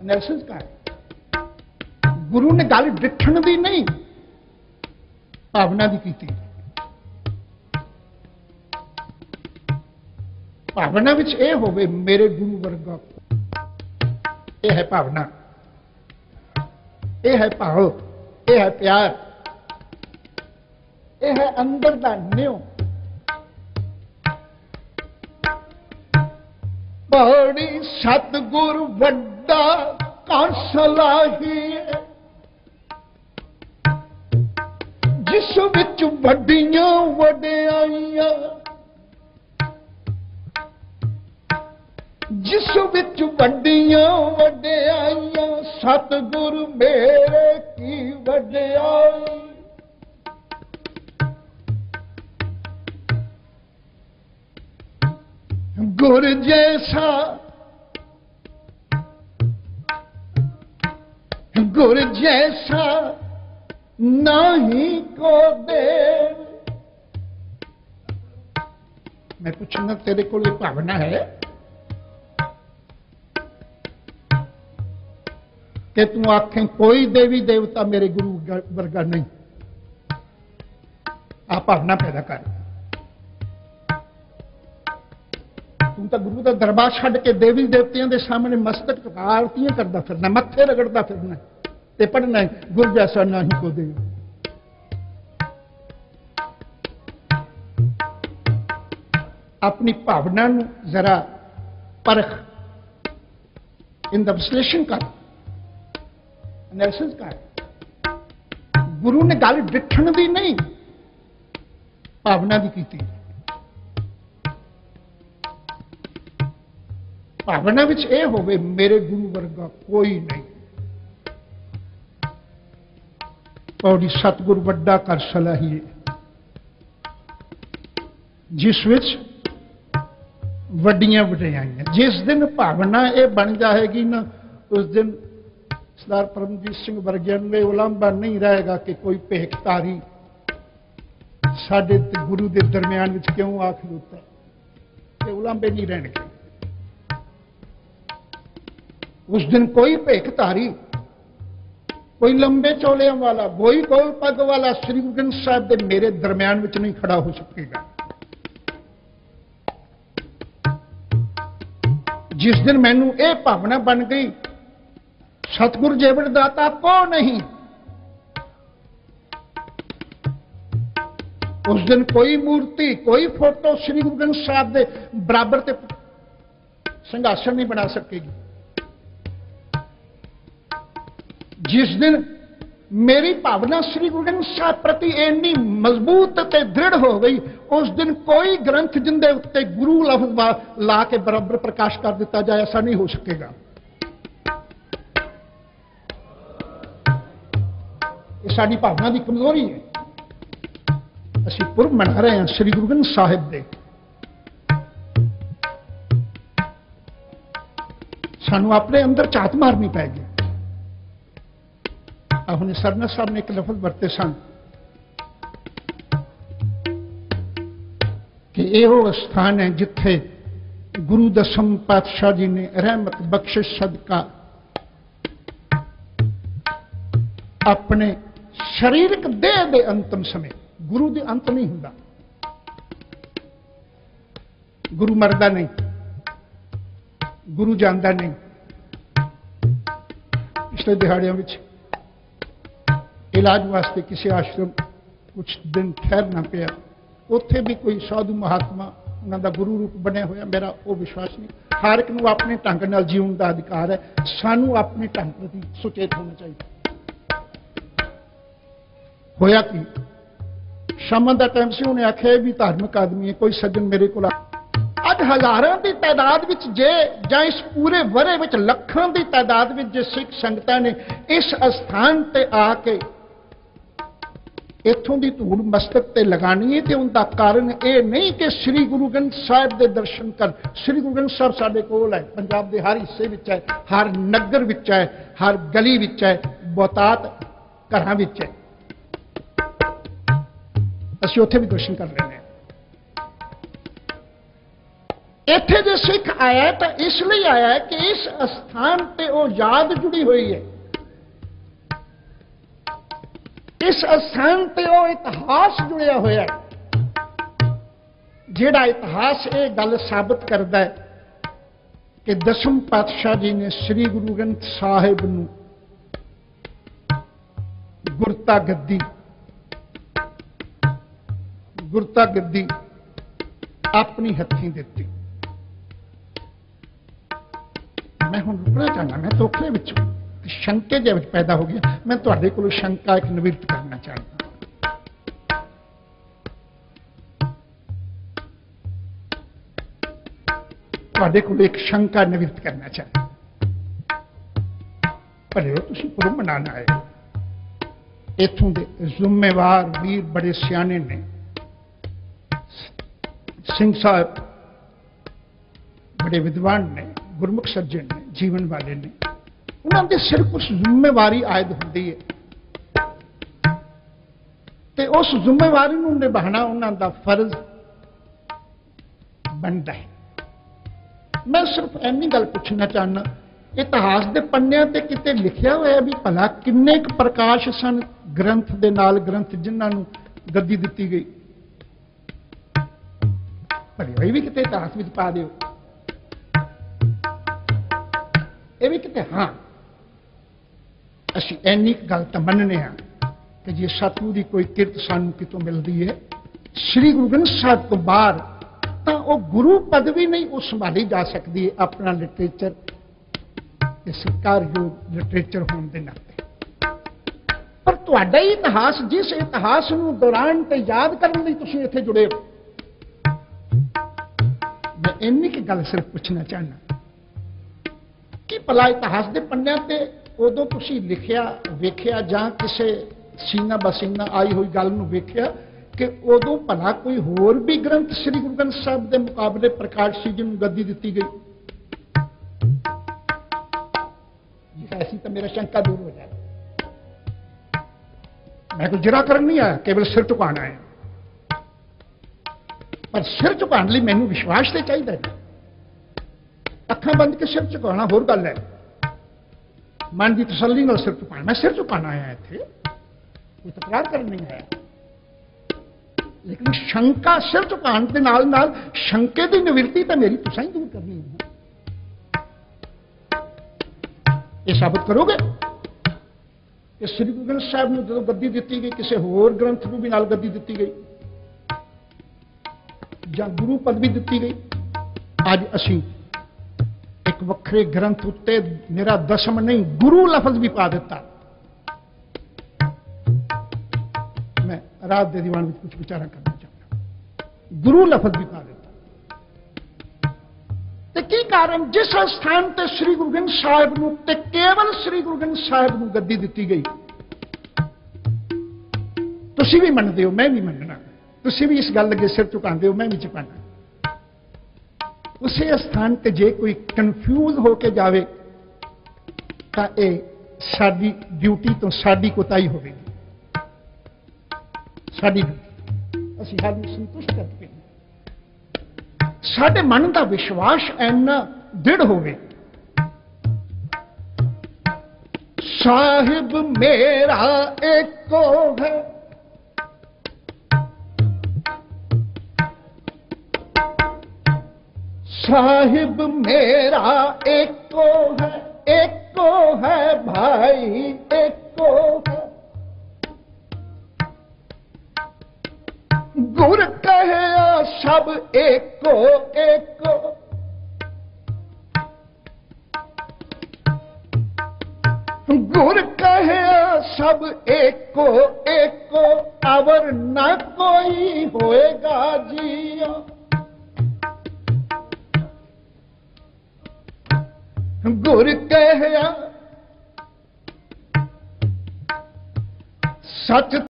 Analysis का है। गुरु ने गल डिठण दी नहीं, भावना दी कीती। भावना विच यह होवे मेरे गुरु वर्गा, यह है भावना, यह है भाव, यह है प्यार, यह है अंदर दा न्यो। बड़ी सतगुर वड्डा कांसला ही है, जिस विच वड्डियां वड्याइयां, जिस विच वड्डियां वड्याइयां, सतगुर मेरे की वड्याई। गुर जैसा, गुर जैसा नहीं को दे। मैं पूछूंगा तेरे को ये भावना है कि तू आखें कोई देवी देवता मेरे गुरु वर्गा नहीं? आप भावना पैदा कर। तू तो गुरु का दरबार छड़ के देवी देवतियों के सामने मस्तक झुका आरतियां करता फिरना, मत्थे रगड़ता फिरना ते पढ़ना है गुरु जैसा ना ही को दे। अपनी भावना नूं जरा परख, इनका विश्लेषण कर, एनालिसिस कर। गुरु ने गल डिठण दी नहीं, भावना दी कीती। भावना विच यह होवे मेरे गुरु वर्गा कोई नहीं। पौड़ी सतगुर वड्डा कर सलाहिए, जिस विच वड्डियां वड्याइयां। जिस दिन भावना ये बन जाएगी ना, उस दिन सरदार परमजीत सिंह वर्गियां में उलांभा नहीं रहेगा कि कोई भेखधारी साडे ते गुरु के दरम्यान विच क्यों आ खलोता है। ये उलांभे नहीं रहणगे। उस दिन कोई भेखधारी, कोई लंबे चौलियां वाला, कोई गोल पग वाला श्री गुरु ग्रंथ साहब के मेरे दरम्यान विच नहीं खड़ा हो सकेगा। जिस दिन मैनू ये भावना बन गई सतगुर जेवड़ दाता को नहीं, उस दिन कोई मूर्ति, कोई फोटो श्री गुरु ग्रंथ साहब के बराबर ते संघासन नहीं बना सकेगी। जिस दिन मेरी भावना श्री गुरु ग्रंथ साहब प्रति इन्नी मजबूत ते दृढ़ हो गई, उस दिन कोई ग्रंथ जिंदे उत्ते गुरु लफ्ज ला के बराबर प्रकाश कर दिता जाए, ऐसा नहीं हो सकेगा। ये साडी भावना की कमजोरी है। असीं पुरब मना रहे हैं श्री गुरु ग्रंथ साहिब दे। सानू अपने अंदर झात मारनी पैगी। हमने सरना साहब ने एक लफ्ज वरते सन कि यह स्थान है जिथे गुरु दसम पातशाह जी ने रहमत बख्शिश सदका अपने शरीरक देह के अंतिम समय, गुरु के अंत नहीं हुंदा, गुरु मरदा नहीं, गुरु जांदा नहीं। पिछले दिहाड़ियों में इलाज वास्ते किसी आश्रम कुछ दिन ठहरना पिया, उत्थे भी कोई साधु महात्मा उन्होंने गुरु रूप बने हुआ, मेरा वो विश्वास नहीं। हर एक नूं अपने ढंग नाल जीवन का अधिकार है, सानू अपने ढंग प्रति सुचेत होना चाहिए। होया कि शाम का टाइम से उन्हें आख्या भी धार्मिक आदमी है, कोई सज्जन मेरे को अज हजारों की तादाद में जे जां इस पूरे वरे में लखां की तादाद में जे सिख संगतां ने इस स्थान ते आके इत्थों की धूड़ मस्तक ते लगानी है, तो उनका कारण यह नहीं कि श्री गुरु ग्रंथ साहिब के दर्शन कर। श्री गुरु ग्रंथ साहिब साडे कोल है, पंजाब के हर हिस्से विच है, हर नगर विच है, हर गली विच है, बहुतात घरां विच है। असीं उत्थे भी दर्शन कर लेने। ਇੱਥੇ ਜੇ ਸਿੱਖ ਆਇਆ ਤਾਂ ਇਸ ਲਈ ਆਇਆ ਕਿ ਇਸ ਅਸਥਾਨ ਤੇ ਉਹ ਯਾਦ ਜੁੜੀ ਹੋਈ ਹੈ, ਇਸ ਅਸਥਾਨ ਤੇ ਉਹ ਇਤਿਹਾਸ ਜੁੜਿਆ ਹੋਇਆ ਹੈ, ਜਿਹੜਾ ਇਤਿਹਾਸ ਇਹ ਗੱਲ ਸਾਬਤ ਕਰਦਾ ਹੈ ਕਿ ਦਸਮ ਪਾਤਸ਼ਾਹ ਜੀ ਨੇ ਸ੍ਰੀ ਗੁਰੂ ਗ੍ਰੰਥ ਸਾਹਿਬ ਨੂੰ ਗੁਰਤਾ ਗੱਦੀ ਆਪਣੀ ਹੱਥੀਂ ਦਿੱਤੀ। ਮੈਂ ਹੁਣ ਰੁਕਣਾ ਚਾਹੁੰਦਾ, ਮੈਂ ਧੋਖੇ ਵਿੱਚ ਸ਼ੰਕੇ ਦੇ ਵਿੱਚ ਪੈਦਾ ਹੋ ਗਿਆ। ਮੈਂ ਤੁਹਾਡੇ ਕੋਲੋਂ ਸ਼ੰਕਾ ਇੱਕ ਨਿਵਰਤ ਕਰਨਾ ਚਾਹੁੰਦਾ। ਤੁਹਾਡੇ ਕੋਲ ਇੱਕ ਸ਼ੰਕਾ ਨਿਵਰਤ ਕਰਨਾ ਚਾਹੁੰਦਾ। ਭਲੇ ਤੁਸੀਂ ਪੁਰਬ ਮਨਾਉਣ ਆਏ, ਇੱਥੋਂ ਦੇ ਜ਼ਿੰਮੇਵਾਰ ਵੀਰ ਬੜੇ ਸਿਆਣੇ ਨੇ, ਸਿੰਘ ਸਾਹਿਬ ਬੜੇ ਵਿਦਵਾਨ ਨੇ, ਗੁਰਮੁਖ ਸੱਜਣ ਨੇ, ਜੀਵਨ ਵਾਲੇ ਨੇ। ਉਹਨਾਂ ਦੇ ਸਿਰ ਕੁਝ ਜ਼ਿੰਮੇਵਾਰੀ ਆਇਦ ਹੁੰਦੀ ਹੈ ਤੇ ਉਸ ਜ਼ਿੰਮੇਵਾਰੀ ਨੂੰ ਨਿਭਾਉਣਾ ਉਹਨਾਂ ਦਾ ਫਰਜ਼ ਬਣਦਾ ਹੈ। ਮੈਂ ਸਿਰਫ ਇੰਨੀ ਗੱਲ ਪੁੱਛਣਾ ਚਾਹੁੰਦਾ, ਇਤਿਹਾਸ ਦੇ ਪੰਨਿਆਂ ਤੇ ਕਿਤੇ ਲਿਖਿਆ ਹੋਇਆ ਵੀ ਭਲਾ ਕਿੰਨੇ ਕੁ ਪ੍ਰਕਾਸ਼ ਸਨ ਗ੍ਰੰਥ ਦੇ ਨਾਲ, ਗ੍ਰੰਥ ਜਿਨ੍ਹਾਂ ਨੂੰ ਗੱਦੀ ਦਿੱਤੀ ਗਈ? ਭਲੇ ਇਹ ਵੀ ਕਿਤੇ ਇਤਿਹਾਸ ਵਿੱਚ ਪਾ ਦਿਓ। ਇਹ ਵੀ ਕਿਤੇ, ਹਾਂ ਅਸੀਂ ਇੰਨੀ ਗੱਲ ਤਾਂ ਮੰਨਦੇ ਹਾਂ ਕਿ ਜੇ ਸਤਿਗੁਰੂ ਦੀ ਕੋਈ ਕਿਰਤ ਸਾਨੂੰ ਕਿਤੋਂ ਮਿਲਦੀ ਹੈ ਸ੍ਰੀ ਗੁਰੂ ਗ੍ਰੰਥ ਸਾਹਿਬ ਤੋਂ ਬਾਹਰ, ਤਾਂ ਉਹ ਗੁਰੂ ਪਦਵੀ ਨਹੀਂ ਉਹ ਸੰਭਾਲੀ ਜਾ ਸਕਦੀ ਹੈ ਆਪਣਾ ਲਿਟਰੇਚਰ ਤੇ ਸਤਿਕਾਰਯੋਗ ਲਿਟਰੇਚਰ ਹੋਣ ਦੇ ਨਾਤੇ। ਪਰ ਤੁਹਾਡਾ ਹੀ ਇਤਿਹਾਸ, ਜਿਸ ਇਤਿਹਾਸ ਨੂੰ ਦੌਰਾਨ ਤੇ ਯਾਦ ਕਰਨ ਲਈ ਤੁਸੀਂ ਇੱਥੇ ਜੁੜੇ ਹੋ, ਮੈਂ ਇੰਨੀ ਕੀ ਗੱਲ ਸਿਰਫ ਪੁੱਛਣਾ ਚਾਹੁੰਦਾ ਕਿ ਭਲਾ ਇਤਿਹਾਸ ਦੇ ਪੰਨਿਆਂ ਤੇ ਉਦੋਂ ਤੁਸੀਂ ਲਿਖਿਆ ਵੇਖਿਆ ਜਾਂ ਕਿਸੇ ਸੀਨਾ ਬਸੀਨਾ ਆਈ ਹੋਈ ਗੱਲ ਨੂੰ ਵੇਖਿਆ ਕਿ ਉਦੋਂ ਭਲਾ ਕੋਈ ਹੋਰ ਵੀ ਗ੍ਰੰਥ ਸ੍ਰੀ ਗੁਰੂ ਗ੍ਰੰਥ ਸਾਹਿਬ ਦੇ ਮੁਕਾਬਲੇ ਪ੍ਰਕਾਸ਼ ਸੀ ਜਿਹਨੂੰ ਗੱਦੀ ਦਿੱਤੀ ਗਈ? ਐਸੀ ਤਾਂ ਮੇਰਾ ਸ਼ੰਕਾ ਦੂਰ ਹੋ ਜਾਏ। ਮੈਂ ਕੋਈ ਜਿਰਾ ਕਰਨ ਨਹੀਂ ਆਇਆ, ਕੇਵਲ ਸਿਰ ਝੁਕਾਉਣ ਆਇਆ। ਪਰ ਸਿਰ ਝੁਕਾਉਣ ਲਈ ਮੈਨੂੰ ਵਿਸ਼ਵਾਸ ਤੇ ਚਾਹੀਦਾ ਹੈ। ਅੱਖਾਂ ਬੰਦ ਕੇ ਸਿਰ ਝੁਕਾਉਣਾ ਹੋਰ ਗੱਲ ਹੈ, ਮਨ ਦੀ ਤਸੱਲੀ ਨਾਲ ਸਿਰ ਝੁਕਾਉਣਾ। ਮੈਂ ਸਿਰ ਝੁਕਾਉਣ ਆਇਆ ਇੱਥੇ, ਕੋਈ ਤਕਰਾਰ ਕਰਨ ਨਹੀਂ ਆਇਆ। ਲੇਕਿਨ ਸ਼ੰਕਾ ਸਿਰ ਝੁਕਾਉਣ ਦੇ ਨਾਲ ਨਾਲ ਸ਼ੰਕੇ ਦੀ ਨਿਵਰਤੀ ਤਾਂ ਮੇਰੀ ਤੁਸੀਂ ਹੀ ਦੂਰ ਕਰਨੀ ਹੈ। ਇਹ ਸਾਬਤ ਕਰੋਗੇ ਕਿ ਸ੍ਰੀ ਗੁਰੂ ਗ੍ਰੰਥ ਸਾਹਿਬ ਨੂੰ ਜਦੋਂ ਗੱਦੀ ਦਿੱਤੀ ਗਈ, ਕਿਸੇ ਹੋਰ ਗ੍ਰੰਥ ਨੂੰ ਵੀ ਨਾਲ ਗੱਦੀ ਦਿੱਤੀ ਗਈ ਜਾਂ ਗੁਰੂ ਪਦਵੀ ਦਿੱਤੀ ਗਈ। ਅੱਜ ਅਸੀਂ ਇੱਕ ਵੱਖਰੇ ਗ੍ਰੰਥ ਉੱਤੇ ਮੇਰਾ ਦਸਮ ਨਹੀਂ ਗੁਰੂ ਲਫ਼ਜ਼ ਵੀ ਪਾ ਦਿੱਤਾ। ਮੈਂ ਰਾਤ ਦੇ ਦੀਵਾਨ ਵਿੱਚ ਕੁਝ ਵਿਚਾਰਾਂ ਕਰਨਾ ਚਾਹੁੰਦਾ, ਗੁਰੂ ਲਫ਼ਜ਼ ਵੀ ਪਾ ਦਿੱਤਾ। ਤੇ ਕੀ ਕਾਰਨ? ਜਿਸ ਸਥਾਨ ਤੇ ਸ੍ਰੀ ਗੁਰੂ ਗ੍ਰੰਥ ਸਾਹਿਬ ਨੂੰ ਤੇ ਕੇਵਲ ਸ੍ਰੀ ਗੁਰੂ ਗ੍ਰੰਥ ਸਾਹਿਬ ਨੂੰ ਗੱਦੀ ਦਿੱਤੀ ਗਈ, ਤੁਸੀਂ ਵੀ ਮੰਨਦੇ ਹੋ, ਮੈਂ ਵੀ ਮੰਨਣਾ, ਤੁਸੀਂ ਵੀ ਇਸ ਗੱਲ ਅੱਗੇ ਸਿਰ ਝੁਕਾਉਂਦੇ ਹੋ, ਮੈਂ ਵੀ ਝੁਕਾਉਣਾ। ਉਸੇ ਸਥਾਨ ਤੇ ਜੇ ਕੋਈ ਕਨਫਿਊਜ਼ ਹੋ ਕੇ ਜਾਵੇ ਤਾਂ ਇਹ ਸਾਡੀ ਡਿਊਟੀ ਤੋਂ ਸਾਡੀ ਕੋਤਾਹੀ ਹੋਵੇਗੀ। ਸਾਡੀ ਅਸੀਂ ਹਰ ਨੂੰ ਸੰਤੁਸ਼ਟ ਕਰਦੇ ਹਾਂ। ਸਾਡੇ ਮਨ ਦਾ ਵਿਸ਼ਵਾਸ ਇੰਨਾ ਦ੍ਰਿੜ ਹੋਵੇ, ਸਾਹਿਬ ਮੇਰਾ ਏਕੋ ਹੈ, ਸਾਹਿਬ ਮੇਰਾ ਏਕੋ ਹੈ ਭਾਈ ਏਕੋ ਹੈ। ਗੁਰ ਕਹਿਆ ਸਭ ਏਕੋ ਏਕੋ, ਗੁਰ ਕਹਿਆ ਸਭ ਏਕੋ ਏਕੋ, ਅਵਰ ਨਾ ਕੋਈ ਹੋਏਗਾ ਜੀਓ। ਗੁਰ ਕਹਿਆ ਸੱਚ